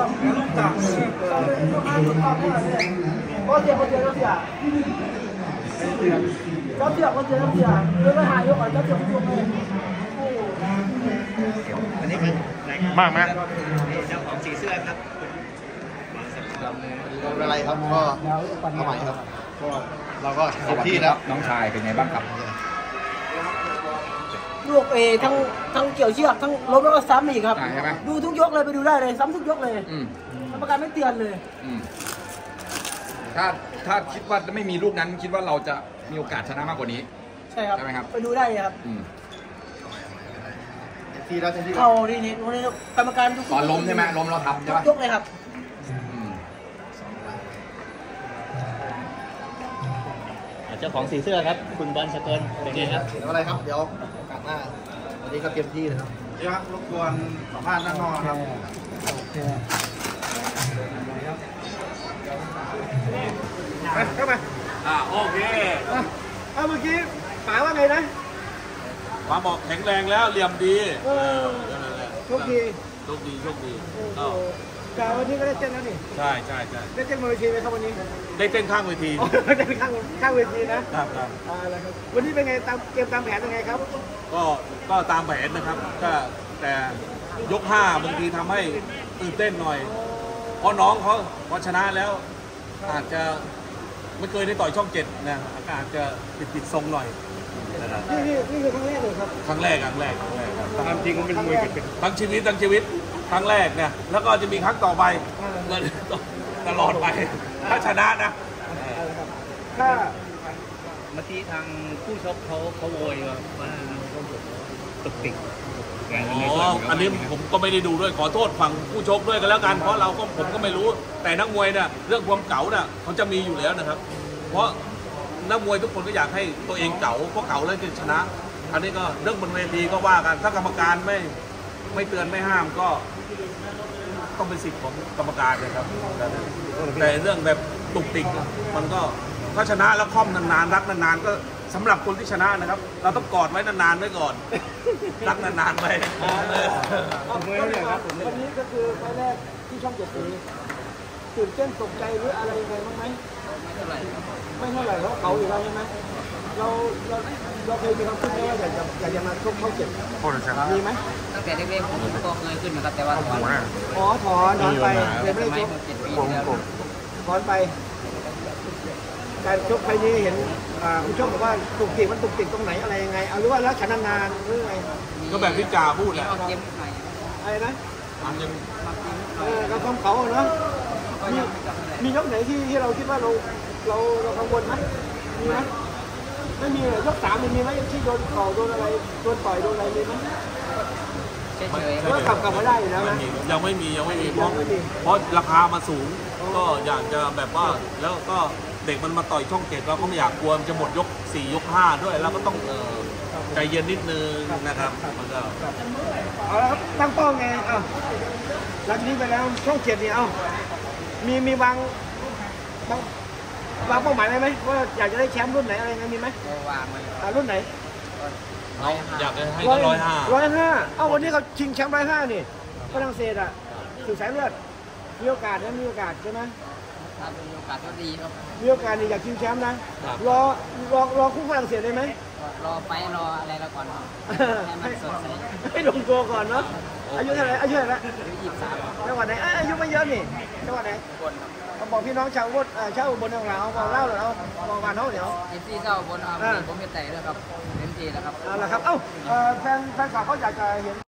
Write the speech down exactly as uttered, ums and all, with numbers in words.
ต่างก็เสียก็เสียก็เสียก็เสียก็เสียก็เสียเรื่องหายยกอ่ะก็เสียทุกคนเลยอันนี้คือมากไหมเจ้าของสีเสื้อครับอะไรครับก็เอาใหม่ครับก็เราก็เต็มที่แล้วน้องชายเป็นไงบ้างครับลูกเอทั้งทั้งเกี่ยวเชือกทั้งล้มแล้วก็ซ้ำอีกครับดูทุกยกเลยไปดูได้เลยซ้ำทุกยกเลยกรรมการไม่เตือนเลยถ้าถ้าคิดว่าไม่มีลูกนั้นคิดว่าเราจะมีโอกาสชนะมากกว่านี้ใช่ครับใช่ไหมครับไปดูได้เลยครับทีแล้วทีเอาดีนี่วันนี้กรรมการตอนล้มใช่ไหมล้มเราทำใช่ไหมยกเลยครับเจ้าของสีเสื้อครับคุณบอลสกลเป็นไงครับเดี๋ยวอะไรครับเดี๋ยวโอกาสหน้าวันนี้ก็เต็มที่เลยครับเดี๋ยวรบกวนสัมภาษณ์ด้านนอกครับไปเข้ามาอ่าโอเคอ่าเมื่อกี้ป๋าว่าไงนะป๋าบอกแข็งแรงแล้วเหลี่ยมดีเออโชคดีโชคดีโชคดีแต่วันนี้ก็ได้เต้นแล้วนี่ใช่ใช่ใช่ได้เต้นบนเวทีไหมครับวันนี้ได้เต้นข้างเวทีได้เต้นข้างข้างเวทีนะครับครับวันนี้เป็นไงตามเกมตามแผนเป็นไงครับก็ก็ตามแผนนะครับก็แต่ยกห้าบางทีทำให้ตื่นเต้นหน่อยเพราะน้องเขาพอชนะแล้วอาจจะไม่เคยได้ต่อยช่องเจ็ดนะอาจจะติดติดทรงหน่อยนี่นี่นี่คือครั้งแรกเลยครับครั้งแรกครั้งแรกครั้งแรกครับตามจริงมันเป็นมวยเป็นทั้งชีวิตทั้งชีวิตครั้งแรกเนี่ยแล้วก็จะมีครั้งต่อไปตลอดไปถ้าชนะนะถ้าเมื่อกี้ทางผู้ชกเขาเขาโวยว่าตุกติกอ๋ออันนี้ผมก็ไม่ได้ดูด้วยขอโทษฝั่งผู้ชกด้วยกันแล้วกันเพราะเราก็ผมก็ไม่รู้แต่นักมวยเนี่ยเรื่องความเก๋าเนี่ยเขาจะมีอยู่แล้วนะครับเพราะนักมวยทุกคนก็อยากให้ตัวเองเก๋าเพราะเก๋าแล้วจะชนะอันนี้ก็เรื่องบนเวทีก็ว่ากันถ้ากรรมการไม่ไม่เตือนไม่ห้ามก็ต้องเป็นสิทธิ์ของกรรมการนะครับแต่เรื่องแบบตุกติกมันก็ถ้าชนะแล้วค่อมนานๆรักนานๆก็สำหรับคนที่ชนะนะครับเราต้องกอดไว้นานๆไว้ก่อนรักนานๆไปวันนี้ก็คือไฟแรกที่ช่องเจ็ดสีตื่นเต้นตกใจหรืออะไรยังไงบ้างไหมไม่เท่าไหร่ไม่เท่าไหร่เพราะเขาอยู่แล้วใช่ไหมเราเราเราเคยมีความคิดไหมว่าอยากจะอยากจะมาชกเข้าเจ็ดมีไหมตั้งแต่เด็กๆผมก็เคยขึ้นนะครับแต่ว่าถอนอ๋อถอนถอนไปเลยไม่ได้ชกถอนไปการชกไฟนี้เห็นผู้ชมบอกว่าตุกติกมันตุกติกตรงไหนอะไรยังไงเอาหรือว่าแล้วชนะนานหรือไงก็แบบที่จ่าพูดแหละอะไรนะมันยังเออเราความเขาเนาะมีมียกไหนที่ที่เราคิดว่าเราเราเรากังวลไหมมีไหมไม่มีเลยยกสามมีไหมที่โดนเข่าโดนอะไรโดนต่อยโดนอะไรมีไหมก็กลับกลับมาได้อยู่แล้วนะยังไม่มียังไม่มีเพราะเพราะราคามาสูงก็อยากจะแบบว่าแล้วก็เด็กมันมาต่อยช่องเจ็ดเราก็ไม่อยากกลัวมันจะหมดยกสี่ยกห้าด้วยแล้วก็ต้องใจเย็นนิดนึงนะครับมันก็เอาละครับตั้งเป้าไงอ้าวหลังนี้ไปแล้วช่องเจ็ดนี่เอ้ามีมีวางวางวางเป้าหมายไหมว่าอยากจะได้แชมป์รุ่นไหนอะไรเงี้ยมีไหมวางไว้รุ่นไหนเราอยากให้ร้อยห้าร้อยห้าเอ้าวันนี้เขาชิงแชมป์ร้อยห้านี่ฝรั่งเศสอ่ะสื่อสายเลือดมีโอกาสนะมีโอกาสใช่ไหมถ้ามีโอกาสก็ดีครับมีโอกาสนี่อยากชิงแชมป์นะรอรอรอคู่ฝรั่งเศสได้ไหมรอไปรออะไรแล้วก่อนให้มันสดใสให้ลงตัวก่อนเนาะอายุเท่าไหร่อายุเท่าไหร่อายุยี่สิบสามจังหวัดไหนอายุไม่เยอะนี่จังหวัดไหนเขาบอกพี่น้องชาวบนชาวบนของเราบอกเล่าเลยเอาบอกมาเท่าเดี๋ยวเอ็มซีเจ้าบนผมเป็นแต่ด้วยครับเอ็มซีนะครับเอาละครับเอ้าแฟนแฟนคลับเขาอยากจะเห็น